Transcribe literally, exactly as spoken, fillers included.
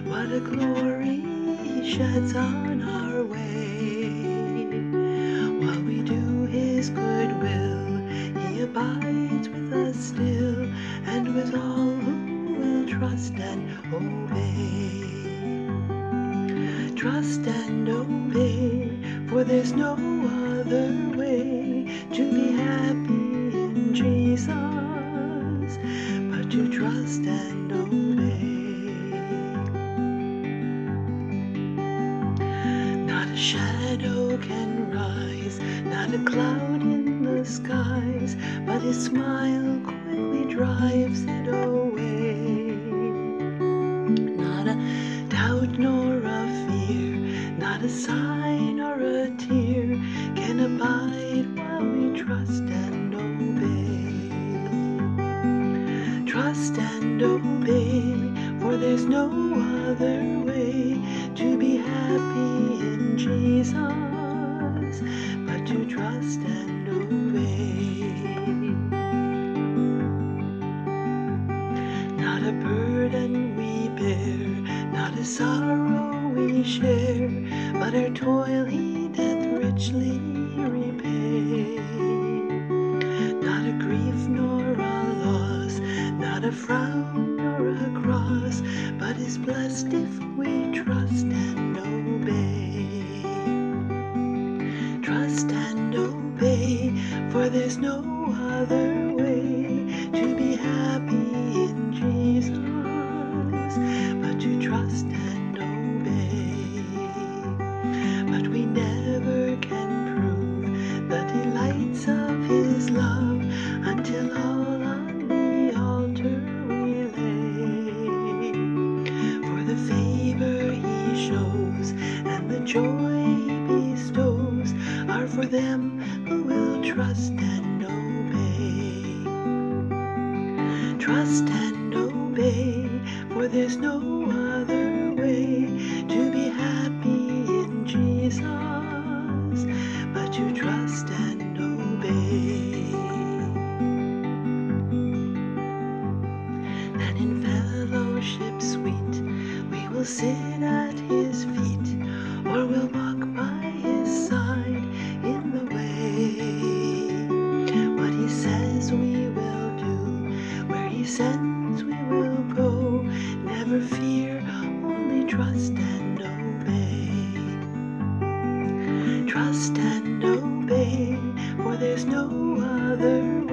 What a glory he sheds on our way. While we do his good will, he abides with us still, and with all who will trust and obey. Trust and obey, for there's no other way to be happy in Jesus but to trust and obey. Not a shadow can rise, not a cloud in the skies, but his smile quickly drives it away. Not a doubt nor a fear, not a sigh nor a tear can abide while we trust and obey. Trust and obey, for there's no other way to be happy in Jesus but to trust and obey. Not a burden we bear, not a sorrow we share, but our toil he doth richly repay. Not a grief nor a loss, not a frown nor a cross, but is blessed if we trust and obey. Trust and obey, for there's no other way to be happy in Jesus but to trust and obey. But we never can prove the delights of his love until all on the altar we lay. For the favor he shows and the joy he bestows are for them who will trust and obey. Trust and obey, for there's no other way to be happy in Jesus but to trust and obey. Then in fellowship sweet we will sit at his feet, or we'll walk by his side in the way. What he says we will do, where he sends we will go. Never fear, only trust and obey. Trust and obey, for there's no other way